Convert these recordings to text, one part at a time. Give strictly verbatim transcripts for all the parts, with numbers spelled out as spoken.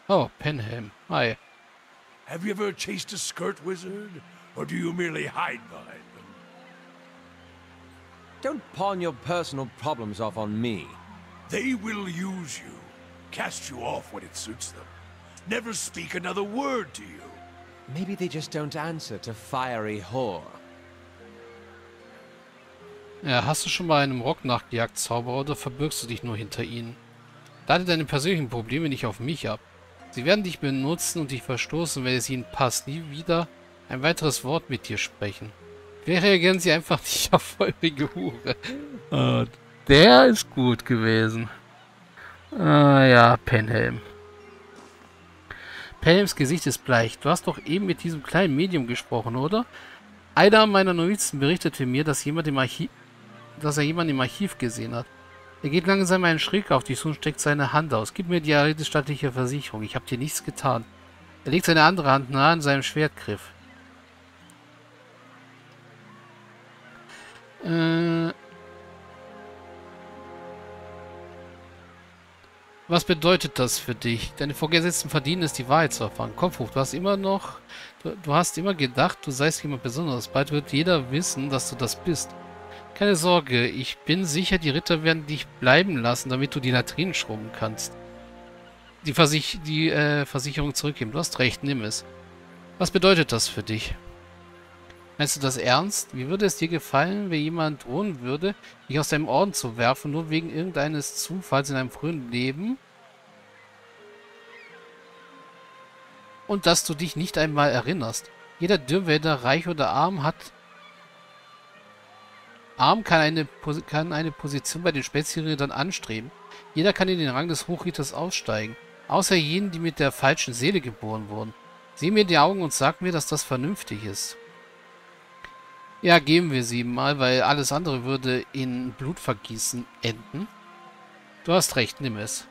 Oh, Penham. Hi. Have you ever chased a skirt wizard? Or do you merely hide behind them? Don't pawn your personal problems off on me. They will use you, cast you off when it suits them. Never speak another word to you. Maybe they just don't answer to fiery whore. Ja, hast du schon mal einem Rock nachgejagt, Zauberer, oder verbirgst du dich nur hinter ihnen? Lade deine persönlichen Probleme nicht auf mich ab. Sie werden dich benutzen und dich verstoßen, wenn es ihnen passt. Nie wieder ein weiteres Wort mit dir sprechen. Vielleicht reagieren sie einfach nicht auf feurige Hure. Oh, der ist gut gewesen. Ah ja, Penhelm. Penhelms Gesicht ist bleich. Du hast doch eben mit diesem kleinen Medium gesprochen, oder? Einer meiner Novizen berichtete mir, dass jemand im Archiv, dass er jemanden im Archiv gesehen hat. Er geht langsam einen Schritt auf dich zu und streckt seine Hand aus. Gib mir die eidesstattliche Versicherung. Ich habe dir nichts getan. Er legt seine andere Hand nahe an seinem Schwertgriff. Äh... Was bedeutet das für dich? Deine Vorgesetzten verdienen es, die Wahrheit zu erfahren. Kopf hoch, du hast immer noch... Du, du hast immer gedacht, du seist jemand Besonderes. Bald wird jeder wissen, dass du das bist. Keine Sorge, ich bin sicher, die Ritter werden dich bleiben lassen, damit du die Latrinen schrubben kannst. Die, Versich die äh, Versicherung zurückgeben. Du hast recht, nimm es. Was bedeutet das für dich? Meinst du das ernst? Wie würde es dir gefallen, wenn jemand drohen würde, dich aus deinem Orden zu werfen, nur wegen irgendeines Zufalls in einem frühen Leben? Und dass du dich nicht einmal erinnerst. Jeder Dürrwälder, reich oder arm, hat... Arm kann eine, kann eine Position bei den Spätzrittern anstreben. Jeder kann in den Rang des Hochritters aussteigen. Außer jenen, die mit der falschen Seele geboren wurden. Sieh mir in die Augen und sag mir, dass das vernünftig ist. Ja, geben wir sie mal, weil alles andere würde in Blutvergießen enden. Du hast recht, nimm es.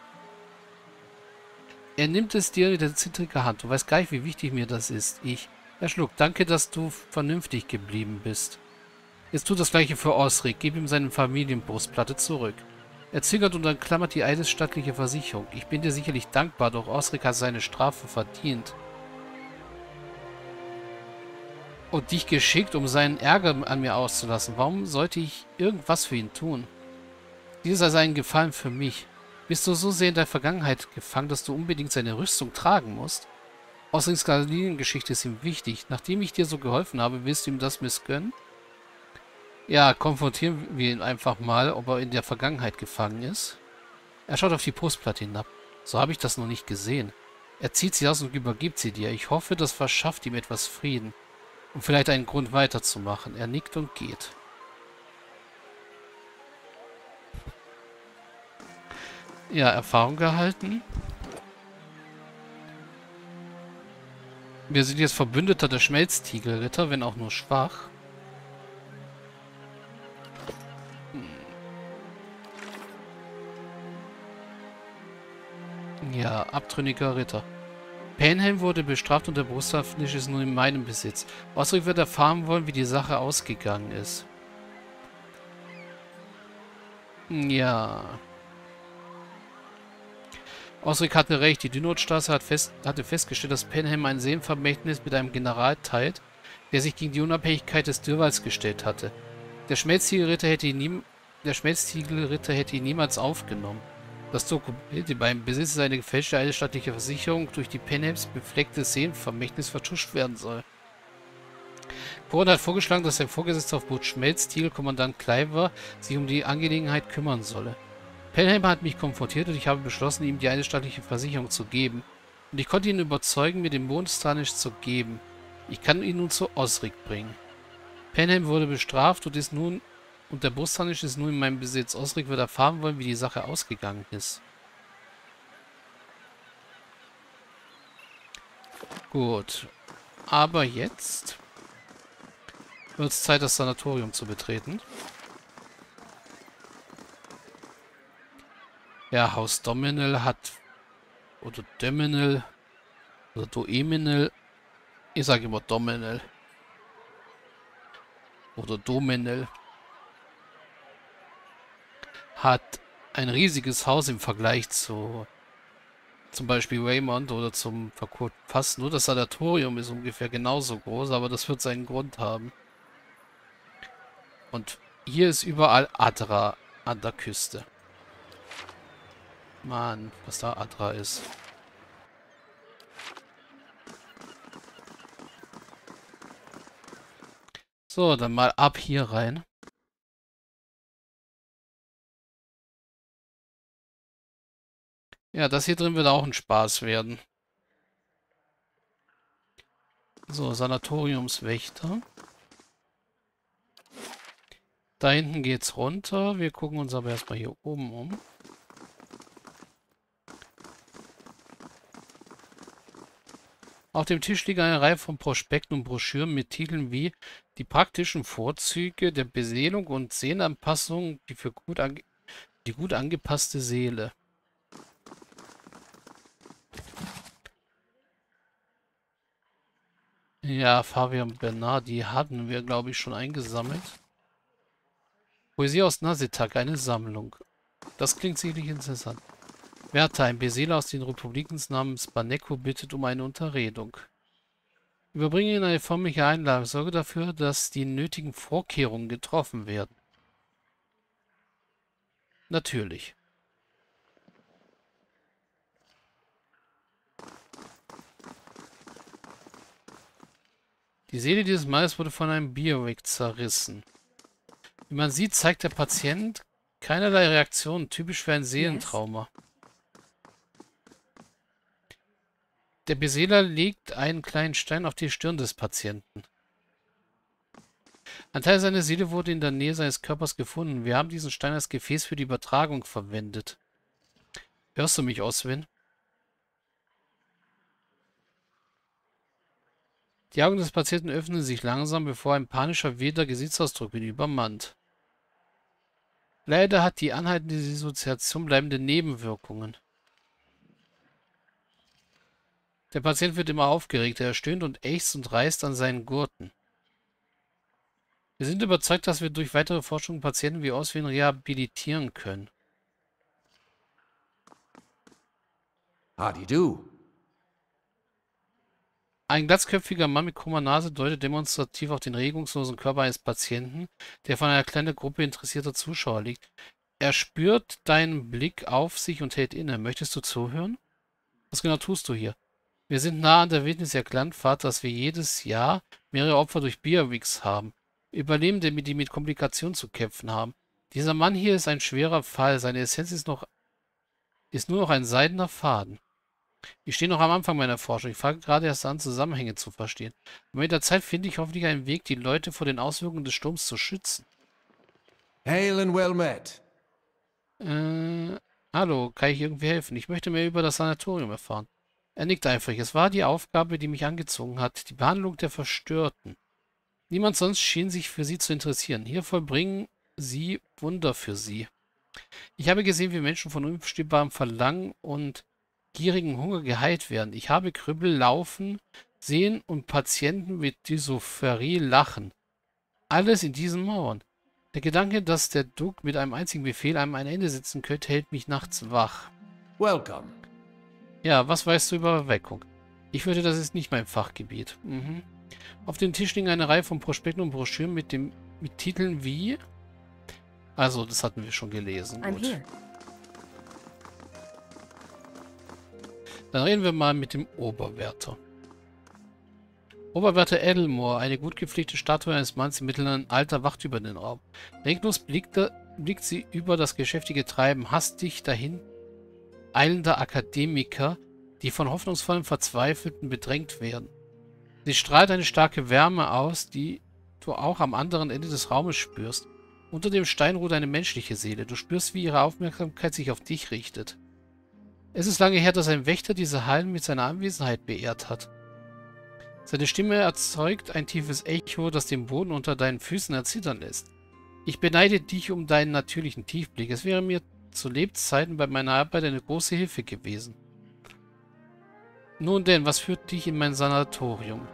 Er nimmt es dir mit der zittrigen Hand. Du weißt gar nicht, wie wichtig mir das ist. Ich. Er schluckt. Danke, dass du vernünftig geblieben bist. Jetzt tut das gleiche für Osric. Gib ihm seine Familienbrustplatte zurück. Er zögert und umklammert die eidesstattliche Versicherung. Ich bin dir sicherlich dankbar, doch Osric hat seine Strafe verdient. Und dich geschickt, um seinen Ärger an mir auszulassen. Warum sollte ich irgendwas für ihn tun? Dies ist also ein Gefallen für mich. Bist du so sehr in der Vergangenheit gefangen, dass du unbedingt seine Rüstung tragen musst? Osrics Skandinien-Geschichte ist ihm wichtig. Nachdem ich dir so geholfen habe, willst du ihm das missgönnen? Ja, konfrontieren wir ihn einfach mal, ob er in der Vergangenheit gefangen ist. Er schaut auf die Brustplatte hinab. So habe ich das noch nicht gesehen. Er zieht sie aus und übergibt sie dir. Ich hoffe, das verschafft ihm etwas Frieden. Um vielleicht einen Grund weiterzumachen. Er nickt und geht. Ja, Erfahrung gehalten. Wir sind jetzt Verbündeter der Schmelztiegelritter, wenn auch nur schwach. Ja, abtrünniger Ritter. Penhelm wurde bestraft und der Brusthaftnisch ist nun in meinem Besitz. Osric wird erfahren wollen, wie die Sache ausgegangen ist. Ja. Osric hatte recht. Die Dynotstraße hat fest, hatte festgestellt, dass Penhelm ein Seelenvermächtnis mit einem General teilt, der sich gegen die Unabhängigkeit des Dürrwalds gestellt hatte. Der Schmelztiegelritter hätte ihn, nie, der Schmelztiegelritter hätte ihn niemals aufgenommen. Das Dokument beim Besitz eine gefälschte eidesstattliche Versicherung durch die Penhelms befleckte Seelenvermächtnis vertuscht werden soll. Poren hat vorgeschlagen, dass sein Vorgesetzter auf Boot Schmelztiegel, Kommandant Cliver, sich um die Angelegenheit kümmern solle. Penhelm hat mich konfrontiert und ich habe beschlossen, ihm die eidesstattliche Versicherung zu geben. Und ich konnte ihn überzeugen, mir den Mondstranisch zu geben. Ich kann ihn nun zu Osric bringen. Penhelm wurde bestraft und ist nun und der Brustharnisch ist nun in meinem Besitz. Osric wird erfahren wollen, wie die Sache ausgegangen ist. Gut. Aber jetzt wird es Zeit, das Sanatorium zu betreten. Ja, Haus Dominel hat... Oder Dominel... Oder Doeminel... Ich sage immer Dominel. Oder Dominel. Hat ein riesiges Haus im Vergleich zu zum Beispiel Waymond oder zum verkohlten Fass. Nur das Sanatorium ist ungefähr genauso groß, aber das wird seinen Grund haben. Und hier ist überall Adra an der Küste. Mann, was da Adra ist. So, dann mal ab hier rein. Ja, das hier drin wird auch ein Spaß werden. So, Sanatoriumswächter. Da hinten geht's runter. Wir gucken uns aber erstmal hier oben um. Auf dem Tisch liegt eine Reihe von Prospekten und Broschüren mit Titeln wie die praktischen Vorzüge der Beseelung und Seelenanpassung, die für gut ange die gut angepasste Seele. Ja, Fabian Bernard, die hatten wir, glaube ich, schon eingesammelt. Poesie aus Nasetak, eine Sammlung. Das klingt sicherlich interessant. Werther, ein Beseeler aus den Republiken namens Baneko, bittet um eine Unterredung. Überbringe Ihnen eine förmliche Einladung. Sorge dafür, dass die nötigen Vorkehrungen getroffen werden. Natürlich. Die Seele dieses Mannes wurde von einem Biowick zerrissen. Wie man sieht, zeigt der Patient keinerlei Reaktion, typisch für ein Seelentrauma. Der Beseeler legt einen kleinen Stein auf die Stirn des Patienten. Ein Teil seiner Seele wurde in der Nähe seines Körpers gefunden. Wir haben diesen Stein als Gefäß für die Übertragung verwendet. Hörst du mich, Oswin? Die Augen des Patienten öffnen sich langsam, bevor ein panischer, wilder Gesichtsausdruck ihn übermannt. Leider hat die anhaltende Dissoziation bleibende Nebenwirkungen. Der Patient wird immer aufgeregter, er stöhnt und ächzt und reißt an seinen Gurten. Wir sind überzeugt, dass wir durch weitere Forschung Patienten wie Oswin rehabilitieren können. Howdy do. Ein glatzköpfiger Mann mit krummer Nase deutet demonstrativ auf den regungslosen Körper eines Patienten, der von einer kleinen Gruppe interessierter Zuschauer liegt. Er spürt deinen Blick auf sich und hält inne. Möchtest du zuhören? Was genau tust du hier? Wir sind nah an der Wildnis der Glandfahrt, dass wir jedes Jahr mehrere Opfer durch Bierwicks haben. Überlebende, die mit Komplikationen zu kämpfen haben. Dieser Mann hier ist ein schwerer Fall. Seine Essenz ist noch ist nur noch ein seidener Faden. Ich stehe noch am Anfang meiner Forschung. Ich fange gerade erst an, Zusammenhänge zu verstehen. Und mit der Zeit finde ich hoffentlich einen Weg, die Leute vor den Auswirkungen des Sturms zu schützen. Hail and well met. Äh, hallo, kann ich irgendwie helfen? Ich möchte mehr über das Sanatorium erfahren. Er nickt eifrig. Es war die Aufgabe, die mich angezogen hat. Die Behandlung der Verstörten. Niemand sonst schien sich für sie zu interessieren. Hier vollbringen sie Wunder für sie. Ich habe gesehen, wie Menschen von unbestimmbarem Verlangen und gierigen Hunger geheilt werden. Ich habe Krüppel laufen sehen und Patienten mit Dysphorie lachen. Alles in diesen Mauern. Der Gedanke, dass der Duck mit einem einzigen Befehl einem ein Ende setzen könnte, hält mich nachts wach. Welcome. Ja, was weißt du über Erweckung? Ich würde, das ist nicht mein Fachgebiet. Mhm. Auf dem Tisch liegen eine Reihe von Prospekten und Broschüren mit dem mit Titeln wie... Also, das hatten wir schon gelesen. Gut. Dann reden wir mal mit dem Oberwärter. Oberwärter Edelmoor, eine gut gepflegte Statue eines Manns im mittleren Alter, wacht über den Raum. Reglos blickt, blickt sie über das geschäftige Treiben hastig dahin eilender Akademiker, die von hoffnungsvollen Verzweifelten bedrängt werden. Sie strahlt eine starke Wärme aus, die du auch am anderen Ende des Raumes spürst. Unter dem Stein ruht eine menschliche Seele. Du spürst, wie ihre Aufmerksamkeit sich auf dich richtet. Es ist lange her, dass ein Wächter diese Hallen mit seiner Anwesenheit beehrt hat. Seine Stimme erzeugt ein tiefes Echo, das den Boden unter deinen Füßen erzittern lässt. Ich beneide dich um deinen natürlichen Tiefblick. Es wäre mir zu Lebzeiten bei meiner Arbeit eine große Hilfe gewesen. Nun denn, was führt dich in mein Sanatorium?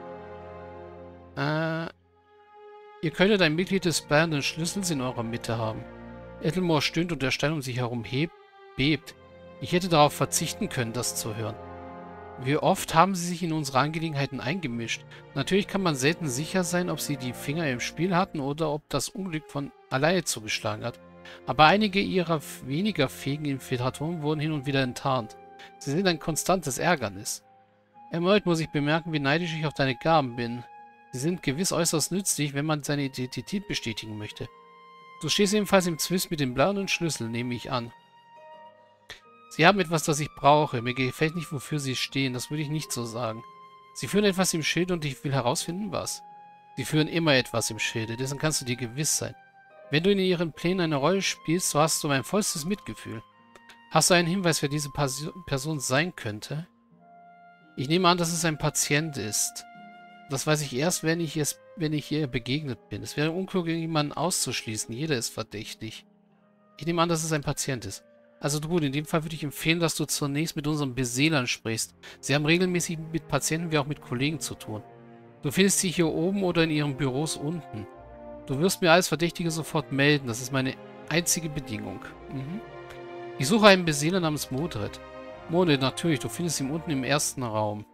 Äh, ihr könntet ein Mitglied des bärenden Schlüssels in eurer Mitte haben. Edelmoor stöhnt und der Stein um sich herum hebt, bebt. Ich hätte darauf verzichten können, das zu hören. Wie oft haben sie sich in unsere Angelegenheiten eingemischt? Natürlich kann man selten sicher sein, ob sie die Finger im Spiel hatten oder ob das Unglück von alleine zugeschlagen hat. Aber einige ihrer weniger fähigen Infiltratoren wurden hin und wieder enttarnt. Sie sind ein konstantes Ärgernis. Erneut muss ich bemerken, wie neidisch ich auf deine Gaben bin. Sie sind gewiss äußerst nützlich, wenn man seine Identität bestätigen möchte. Du stehst ebenfalls im Zwist mit dem blauen Schlüssel, nehme ich an. Sie haben etwas, das ich brauche. Mir gefällt nicht, wofür sie stehen. Das würde ich nicht so sagen. Sie führen etwas im Schilde und ich will herausfinden, was. Sie führen immer etwas im Schilde, dessen kannst du dir gewiss sein. Wenn du in ihren Plänen eine Rolle spielst, so hast du mein vollstes Mitgefühl. Hast du einen Hinweis, wer diese Pas- Person sein könnte? Ich nehme an, dass es ein Patient ist. Das weiß ich erst, wenn ich, es, wenn ich ihr begegnet bin. Es wäre unklug, jemanden auszuschließen. Jeder ist verdächtig. Ich nehme an, dass es ein Patient ist. Also gut, in dem Fall würde ich empfehlen, dass du zunächst mit unseren Beseelern sprichst. Sie haben regelmäßig mit Patienten wie auch mit Kollegen zu tun. Du findest sie hier oben oder in ihren Büros unten. Du wirst mir als Verdächtige sofort melden. Das ist meine einzige Bedingung. Mhm. Ich suche einen Beseeler namens Modred. Modred, natürlich, du findest ihn unten im ersten Raum.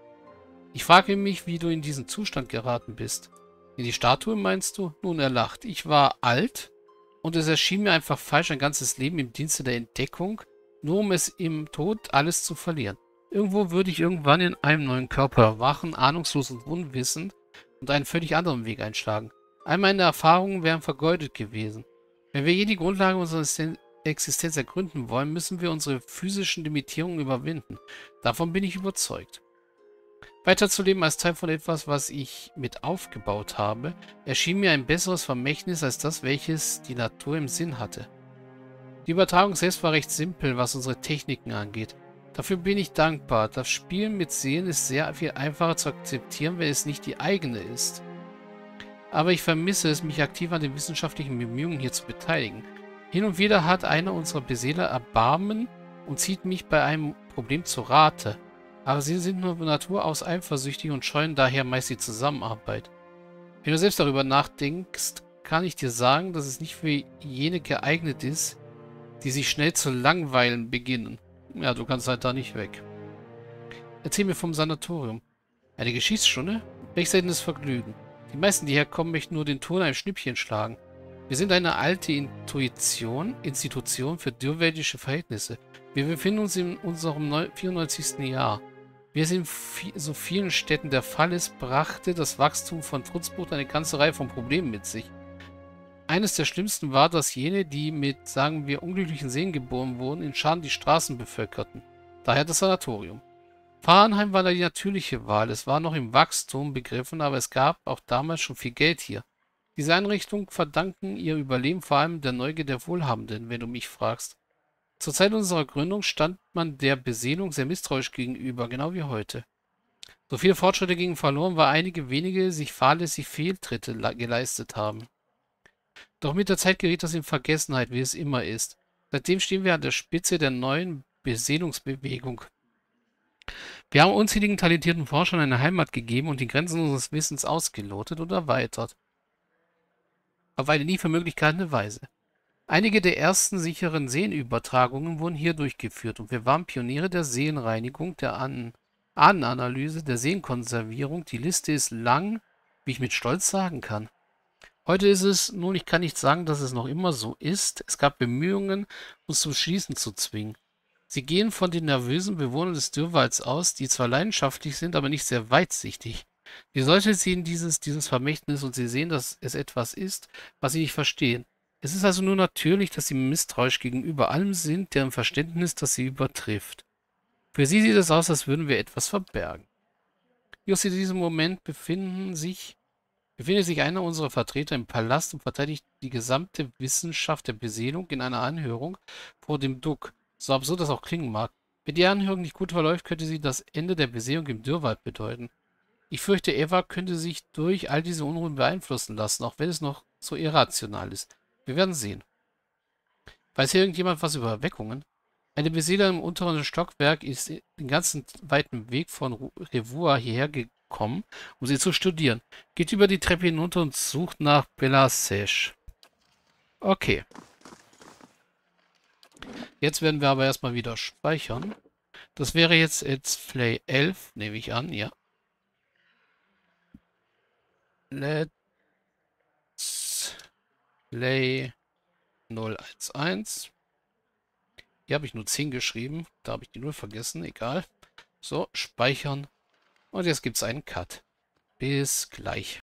Ich frage mich, wie du in diesen Zustand geraten bist. In die Statue, meinst du? Nun, er lacht. Ich war alt und es erschien mir einfach falsch, ein ganzes Leben im Dienste der Entdeckung, nur um es im Tod alles zu verlieren. Irgendwo würde ich irgendwann in einem neuen Körper erwachen, ahnungslos und unwissend und einen völlig anderen Weg einschlagen. All meine Erfahrungen wären vergeudet gewesen. Wenn wir je die Grundlage unserer Existenz ergründen wollen, müssen wir unsere physischen Limitierungen überwinden. Davon bin ich überzeugt. Weiterzuleben als Teil von etwas, was ich mit aufgebaut habe, erschien mir ein besseres Vermächtnis als das, welches die Natur im Sinn hatte. Die Übertragung selbst war recht simpel, was unsere Techniken angeht. Dafür bin ich dankbar. Das Spielen mit Seelen ist sehr viel einfacher zu akzeptieren, wenn es nicht die eigene ist. Aber ich vermisse es, mich aktiv an den wissenschaftlichen Bemühungen hier zu beteiligen. Hin und wieder hat einer unserer Beseeler Erbarmen und zieht mich bei einem Problem zu Rate. Aber sie sind nur von Natur aus eifersüchtig und scheuen daher meist die Zusammenarbeit. Wenn du selbst darüber nachdenkst, kann ich dir sagen, dass es nicht für jene geeignet ist, die sich schnell zu langweilen beginnen. Ja, du kannst halt da nicht weg. Erzähl mir vom Sanatorium. Eine Geschichtsstunde? Welch seltenes Vergnügen. Die meisten, die herkommen, möchten nur den Ton einem Schnippchen schlagen. Wir sind eine alte Intuition, Institution für dürrweltische Verhältnisse. Wir befinden uns in unserem vierundneunzigsten Jahr. Wie es in so vielen Städten der Fall ist, brachte das Wachstum von Trutzbrot eine ganze Reihe von Problemen mit sich. Eines der schlimmsten war, dass jene, die mit, sagen wir, unglücklichen Seelen geboren wurden, in Scharen die Straßen bevölkerten. Daher das Sanatorium. Fahrenheim war da die natürliche Wahl. Es war noch im Wachstum begriffen, aber es gab auch damals schon viel Geld hier. Diese Einrichtung verdanken ihr Überleben vor allem der Neugier der Wohlhabenden, wenn du mich fragst. Zur Zeit unserer Gründung stand man der Beseelung sehr misstrauisch gegenüber, genau wie heute. So viele Fortschritte gingen verloren, weil einige wenige sich fahrlässig Fehltritte geleistet haben. Doch mit der Zeit geriet das in Vergessenheit, wie es immer ist. Seitdem stehen wir an der Spitze der neuen Beseelungsbewegung. Wir haben unzähligen talentierten Forschern eine Heimat gegeben und die Grenzen unseres Wissens ausgelotet und erweitert. Auf eine nie für möglich gehaltene Weise. Einige der ersten sicheren Seelenübertragungen wurden hier durchgeführt und wir waren Pioniere der Seelenreinigung, der An Ahnenanalyse, der Seelenkonservierung. Die Liste ist lang, wie ich mit Stolz sagen kann. Heute ist es, nun ich kann nicht sagen, dass es noch immer so ist, es gab Bemühungen, uns zum Schließen zu zwingen. Sie gehen von den nervösen Bewohnern des Dürrwalds aus, die zwar leidenschaftlich sind, aber nicht sehr weitsichtig. Die Leute sehen dieses, dieses Vermächtnis und sie sehen, dass es etwas ist, was sie nicht verstehen. Es ist also nur natürlich, dass sie misstrauisch gegenüber allem sind, deren Verständnis das sie übertrifft. Für sie sieht es aus, als würden wir etwas verbergen. Just in diesem Moment befinden sich, befindet sich einer unserer Vertreter im Palast und verteidigt die gesamte Wissenschaft der Beseelung in einer Anhörung vor dem Duck. So absurd das auch klingen mag. Wenn die Anhörung nicht gut verläuft, könnte sie das Ende der Beseelung im Dürrwald bedeuten. Ich fürchte, Eva könnte sich durch all diese Unruhen beeinflussen lassen, auch wenn es noch so irrational ist. Wir werden sehen. Weiß hier irgendjemand was über Erweckungen? Eine Beseelerin im unteren Stockwerk ist den ganzen weiten Weg von Revua hierher gekommen, um sie zu studieren. Geht über die Treppe hinunter und sucht nach Bella Sesh. Okay. Jetzt werden wir aber erstmal wieder speichern. Das wäre jetzt Let's Play elf, nehme ich an, ja. Let's Play null eins eins. Hier habe ich nur zehn geschrieben. Da habe ich die null vergessen. Egal. So, speichern. Und jetzt gibt es einen Cut. Bis gleich.